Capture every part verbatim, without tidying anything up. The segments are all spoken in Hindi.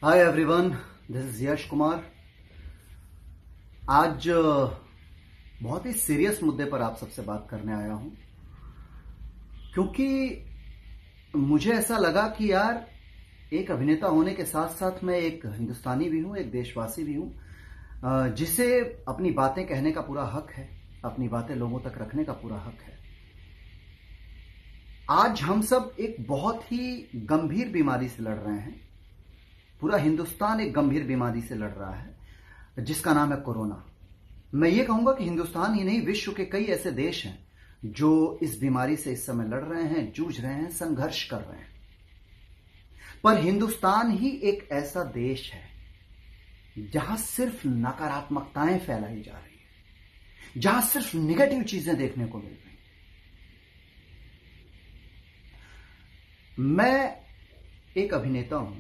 Hi everyone, this is Yash Kumar. आज बहुत ही सीरियस मुद्दे पर आप सबसे बात करने आया हूं, क्योंकि मुझे ऐसा लगा कि यार एक अभिनेता होने के साथ साथ मैं एक हिंदुस्तानी भी हूं, एक देशवासी भी हूं, जिसे अपनी बातें कहने का पूरा हक है, अपनी बातें लोगों तक रखने का पूरा हक है। आज हम सब एक बहुत ही गंभीर बीमारी से लड़ रहे हैं। पूरा हिंदुस्तान एक गंभीर बीमारी से लड़ रहा है जिसका नाम है कोरोना। मैं ये कहूंगा कि हिंदुस्तान ही नहीं, विश्व के कई ऐसे देश हैं जो इस बीमारी से इस समय लड़ रहे हैं, जूझ रहे हैं, संघर्ष कर रहे हैं। पर हिंदुस्तान ही एक ऐसा देश है जहां सिर्फ नकारात्मकताएं फैलाई जा रही है, जहां सिर्फ निगेटिव चीजें देखने को मिल रही हैं। मैं एक अभिनेता हूं,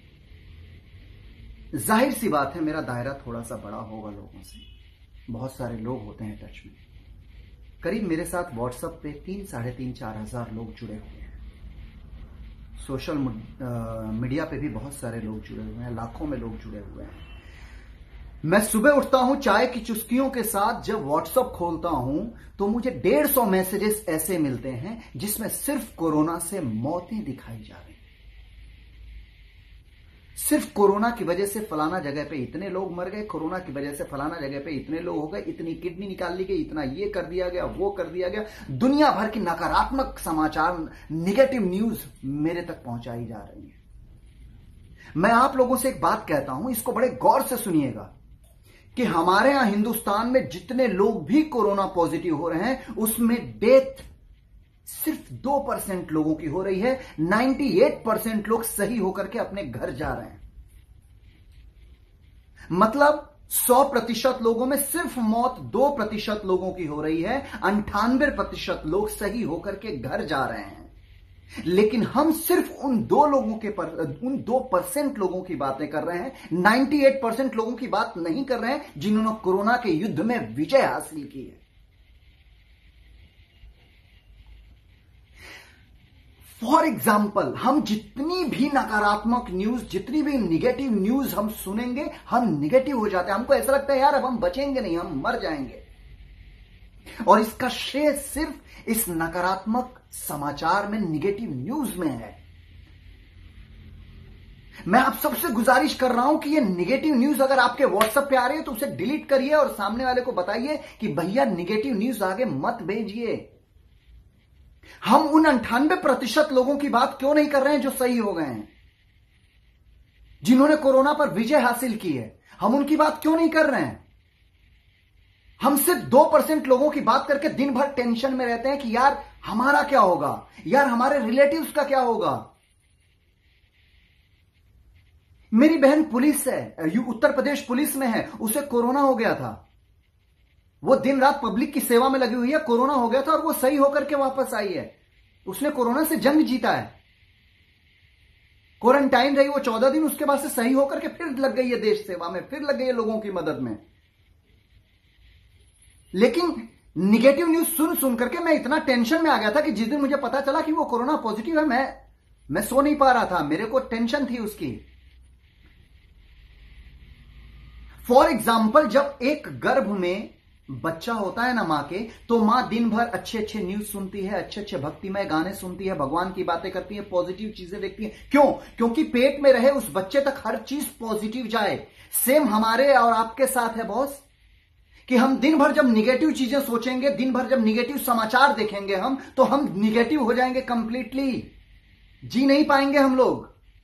जाहिर सी बात है मेरा दायरा थोड़ा सा बड़ा होगा लोगों से, बहुत सारे लोग होते हैं टच में। करीब मेरे साथ व्हाट्सएप पे तीन साढ़े तीन चार हजार लोग जुड़े हुए हैं। सोशल मीडिया पे भी बहुत सारे लोग जुड़े हुए हैं, लाखों में लोग जुड़े हुए हैं। मैं सुबह उठता हूं चाय की चुस्कियों के साथ, जब व्हाट्सएप खोलता हूं तो मुझे डेढ़ सौ मैसेजेस ऐसे मिलते हैं जिसमें सिर्फ कोरोना से मौतें दिखाई जा रही हैं। सिर्फ कोरोना की वजह से फलाना जगह पे इतने लोग मर गए, कोरोना की वजह से फलाना जगह पे इतने लोग हो गए, इतनी किडनी निकाल ली गई, इतना ये कर दिया गया, वो कर दिया गया। दुनिया भर की नकारात्मक समाचार, निगेटिव न्यूज मेरे तक पहुंचाई जा रही है। मैं आप लोगों से एक बात कहता हूं, इसको बड़े गौर से सुनिएगा कि हमारे यहां हिंदुस्तान में जितने लोग भी कोरोना पॉजिटिव हो रहे हैं उसमें डेथ सिर्फ दो परसेंट लोगों की हो रही है। अट्ठानवे परसेंट लोग सही होकर के अपने घर जा रहे हैं। मतलब सौ प्रतिशत लोगों में सिर्फ मौत दो प्रतिशत लोगों की हो रही है, अंठानवे प्रतिशत लोग सही होकर के घर जा रहे हैं। लेकिन हम सिर्फ उन दो लोगों के पर, उन दो परसेंट लोगों की बातें कर रहे हैं, अट्ठानवे परसेंट लोगों की बात नहीं कर रहे हैं जिन्होंने कोरोना के युद्ध में विजय हासिल की है। फॉर एग्जाम्पल, हम जितनी भी नकारात्मक न्यूज, जितनी भी निगेटिव न्यूज हम सुनेंगे, हम निगेटिव हो जाते हैं। हमको ऐसा लगता है यार अब हम बचेंगे नहीं, हम मर जाएंगे। और इसका श्रेय सिर्फ इस नकारात्मक समाचार में, निगेटिव न्यूज में है। मैं आप सबसे गुजारिश कर रहा हूं कि ये निगेटिव न्यूज अगर आपके व्हाट्सएप पे आ रही है तो उसे डिलीट करिए और सामने वाले को बताइए कि भैया निगेटिव न्यूज आगे मत भेजिए। हम उन अंठानवे प्रतिशत लोगों की बात क्यों नहीं कर रहे हैं जो सही हो गए हैं, जिन्होंने कोरोना पर विजय हासिल की है? हम उनकी बात क्यों नहीं कर रहे हैं? हम सिर्फ दो परसेंट लोगों की बात करके दिन भर टेंशन में रहते हैं कि यार हमारा क्या होगा, यार हमारे रिलेटिव्स का क्या होगा। मेरी बहन पुलिस है, उत्तर प्रदेश पुलिस में है, उसे कोरोना हो गया था। वो दिन रात पब्लिक की सेवा में लगी हुई है, कोरोना हो गया था और वो सही होकर के वापस आई है। उसने कोरोना से जंग जीता है। क्वारंटाइन रही वो चौदह दिन, उसके बाद से सही होकर के फिर लग गई है देश सेवा में, फिर लग गई है लोगों की मदद में। लेकिन निगेटिव न्यूज सुन सुन करके मैं इतना टेंशन में आ गया था कि जिस दिन मुझे पता चला कि वो कोरोना पॉजिटिव है, मैं मैं सो नहीं पा रहा था, मेरे को टेंशन थी उसकी। फॉर एग्जाम्पल, जब एक गर्भ में बच्चा होता है ना मां के, तो मां दिन भर अच्छे अच्छे न्यूज सुनती है, अच्छे अच्छे भक्तिमय गाने सुनती है, भगवान की बातें करती है, पॉजिटिव चीजें देखती है। क्यों? क्योंकि पेट में रहे उस बच्चे तक हर चीज पॉजिटिव जाए। सेम हमारे और आपके साथ है बॉस, कि हम दिन भर जब निगेटिव चीजें सोचेंगे, दिन भर जब निगेटिव समाचार देखेंगे हम, तो हम निगेटिव हो जाएंगे कंप्लीटली, जी नहीं पाएंगे हम लोग।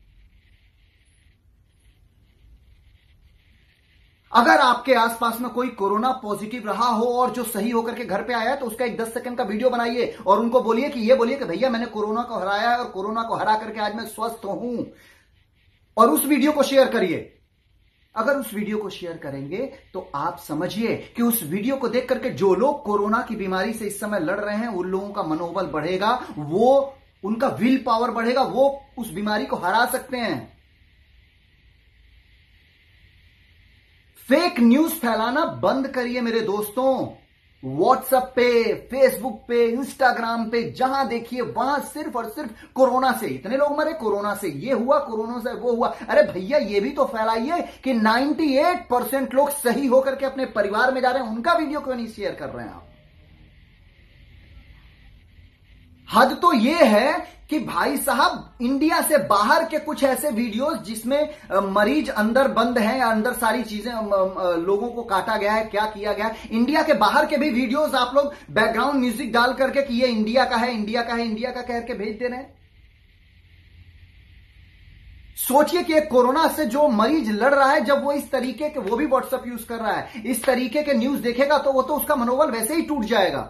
अगर आपके आसपास में कोई कोरोना पॉजिटिव रहा हो और जो सही होकर के घर पे आया है, तो उसका एक दस सेकंड का वीडियो बनाइए और उनको बोलिए कि ये बोलिए कि भैया मैंने कोरोना को हराया है और कोरोना को हरा करके आज मैं स्वस्थ हूं, और उस वीडियो को शेयर करिए। अगर उस वीडियो को शेयर करेंगे तो आप समझिए कि उस वीडियो को देख करके जो लोग कोरोना की बीमारी से इस समय लड़ रहे हैं उन लोगों का मनोबल बढ़ेगा, वो उनका विल पावर बढ़ेगा, वो उस बीमारी को हरा सकते हैं। फेक न्यूज फैलाना बंद करिए मेरे दोस्तों। व्हाट्सएप पे, फेसबुक पे, इंस्टाग्राम पे, जहां देखिए वहां सिर्फ और सिर्फ कोरोना से इतने लोग मरे, कोरोना से ये हुआ, कोरोना से वो हुआ। अरे भैया ये भी तो फैलाइए कि अट्ठानवे परसेंट लोग सही होकर के अपने परिवार में जा रहे हैं, उनका वीडियो क्यों नहीं शेयर कर रहे हैं आप? हद तो ये है कि भाई साहब इंडिया से बाहर के कुछ ऐसे वीडियोस जिसमें मरीज अंदर बंद हैं या अंदर सारी चीजें लोगों को काटा गया है, क्या किया गया है, इंडिया के बाहर के भी वीडियोस आप लोग बैकग्राउंड म्यूजिक डाल करके कि ये इंडिया का है, इंडिया का है, इंडिया का कह के भेज दे रहे हैं। सोचिए कि एक कोरोना से जो मरीज लड़ रहा है, जब वो इस तरीके के, वो भी व्हाट्सएप यूज कर रहा है, इस तरीके के न्यूज देखेगा तो वो तो उसका मनोबल वैसे ही टूट जाएगा।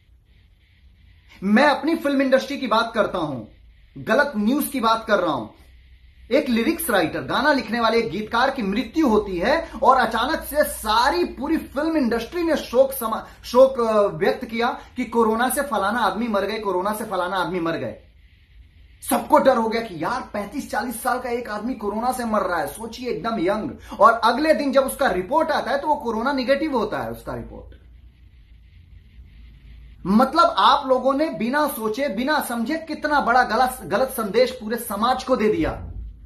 मैं अपनी फिल्म इंडस्ट्री की बात करता हूं, गलत न्यूज की बात कर रहा हूं। एक लिरिक्स राइटर, गाना लिखने वाले एक गीतकार की मृत्यु होती है और अचानक से सारी पूरी फिल्म इंडस्ट्री ने शोक समा, शोक व्यक्त किया कि कोरोना से फलाना आदमी मर गए, कोरोना से फलाना आदमी मर गए। सबको डर हो गया कि यार पैंतीस चालीस साल का एक आदमी कोरोना से मर रहा है, सोचिए एकदम यंग। और अगले दिन जब उसका रिपोर्ट आता है तो वो कोरोना निगेटिव होता है उसका रिपोर्ट। मतलब आप लोगों ने बिना सोचे बिना समझे कितना बड़ा गलत गलत संदेश पूरे समाज को दे दिया।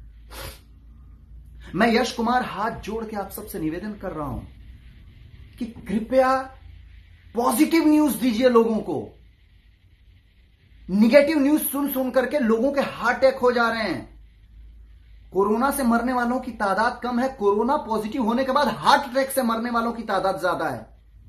मैं यश कुमार हाथ जोड़ के आप सबसे निवेदन कर रहा हूं कि कृपया पॉजिटिव न्यूज दीजिए लोगों को। निगेटिव न्यूज सुन सुन करके लोगों के हार्ट अटैक हो जा रहे हैं। कोरोना से मरने वालों की तादाद कम है, कोरोना पॉजिटिव होने के बाद हार्ट अटैक से मरने वालों की तादाद ज्यादा है।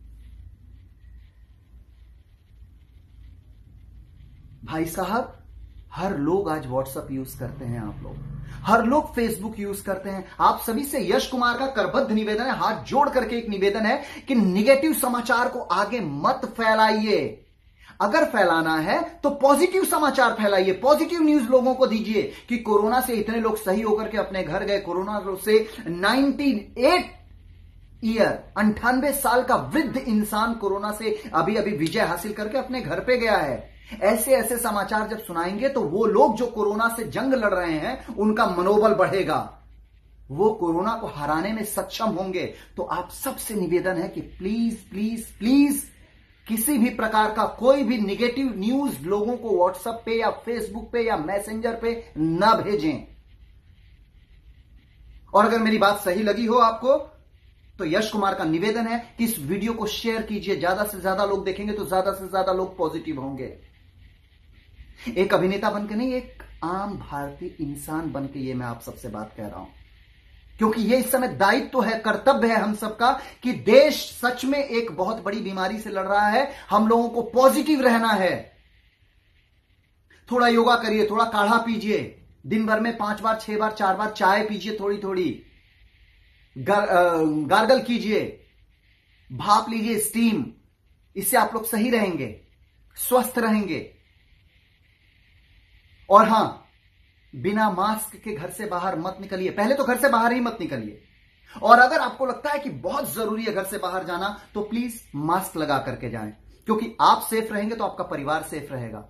भाई साहब, हर लोग आज व्हाट्सएप यूज करते हैं, आप लोग हर लोग फेसबुक यूज करते हैं। आप सभी से यश कुमार का करबद्ध निवेदन है, हाथ जोड़ करके एक निवेदन है कि निगेटिव समाचार को आगे मत फैलाइए। अगर फैलाना है तो पॉजिटिव समाचार फैलाइए, पॉजिटिव न्यूज लोगों को दीजिए कि कोरोना से इतने लोग सही होकर के अपने घर गए, कोरोना से अट्ठानवे ईयर अंठानवे साल का वृद्ध इंसान कोरोना से अभी अभी विजय हासिल करके अपने घर पे गया है। ऐसे ऐसे समाचार जब सुनाएंगे तो वो लोग जो कोरोना से जंग लड़ रहे हैं उनका मनोबल बढ़ेगा, वो कोरोना को हराने में सक्षम होंगे। तो आप सबसे निवेदन है कि प्लीज प्लीज प्लीज किसी भी प्रकार का कोई भी निगेटिव न्यूज लोगों को व्हाट्सएप पे या फेसबुक पे या मैसेंजर पे ना भेजें। और अगर मेरी बात सही लगी हो आपको तो यश कुमार का निवेदन है कि इस वीडियो को शेयर कीजिए, ज्यादा से ज्यादा लोग देखेंगे तो ज्यादा से ज्यादा लोग पॉजिटिव होंगे। एक अभिनेता बनकर नहीं, एक आम भारतीय इंसान बनकर ये मैं आप सबसे बात कह रहा हूं, क्योंकि ये इस समय दायित्व है, कर्तव्य है हम सबका कि देश सच में एक बहुत बड़ी बीमारी से लड़ रहा है। हम लोगों को पॉजिटिव रहना है। थोड़ा योगा करिए, थोड़ा काढ़ा पीजिए, दिन भर में पांच बार छह बार चार बार चाय पीजिए, थोड़ी थोड़ी गार, गार्गल कीजिए, भाप लीजिए, स्टीम। इससे आप लोग सही रहेंगे, स्वस्थ रहेंगे। और हां, बिना मास्क के घर से बाहर मत निकलिए। पहले तो घर से बाहर ही मत निकलिए, और अगर आपको लगता है कि बहुत जरूरी है घर से बाहर जाना तो प्लीज मास्क लगा करके जाएं, क्योंकि आप सेफ रहेंगे तो आपका परिवार सेफ रहेगा।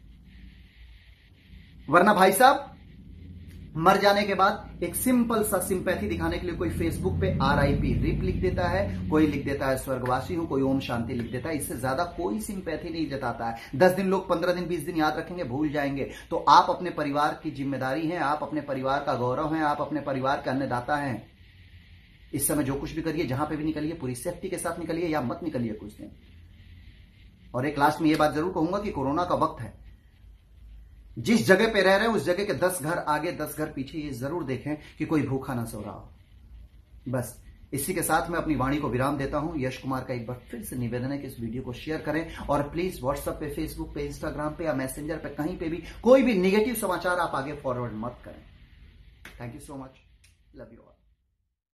वरना भाई साहब, मर जाने के बाद एक सिंपल सा सिंपैथी दिखाने के लिए कोई फेसबुक पे आर आई पी रिप लिख देता है, कोई लिख देता है स्वर्गवासी हूं, कोई ओम शांति लिख देता है। इससे ज्यादा कोई सिंपैथी नहीं जताता है। दस दिन लोग पंद्रह दिन बीस दिन याद रखेंगे, भूल जाएंगे। तो आप अपने परिवार की जिम्मेदारी हैं, आप अपने परिवार का गौरव हैं, आप अपने परिवार के अन्नदाता हैं। इस समय जो कुछ भी करिए, जहां पे भी निकलिए, पूरी सेफ्टी के साथ निकलिए या मत निकलिए कुछ दिन। और एक लास्ट में यह बात जरूर कहूंगा कि कोरोना का वक्त है, जिस जगह पे रह रहे हैं उस जगह के दस घर आगे दस घर पीछे ये जरूर देखें कि कोई भूखा ना सो रहा हो। बस इसी के साथ मैं अपनी वाणी को विराम देता हूं। यश कुमार का एक बार फिर से निवेदन है कि इस वीडियो को शेयर करें, और प्लीज व्हाट्सएप पे, फेसबुक पे, इंस्टाग्राम पे या मैसेंजर पे कहीं पे भी कोई भी निगेटिव समाचार आप आगे फॉरवर्ड मत करें। Thank you so much, love you all.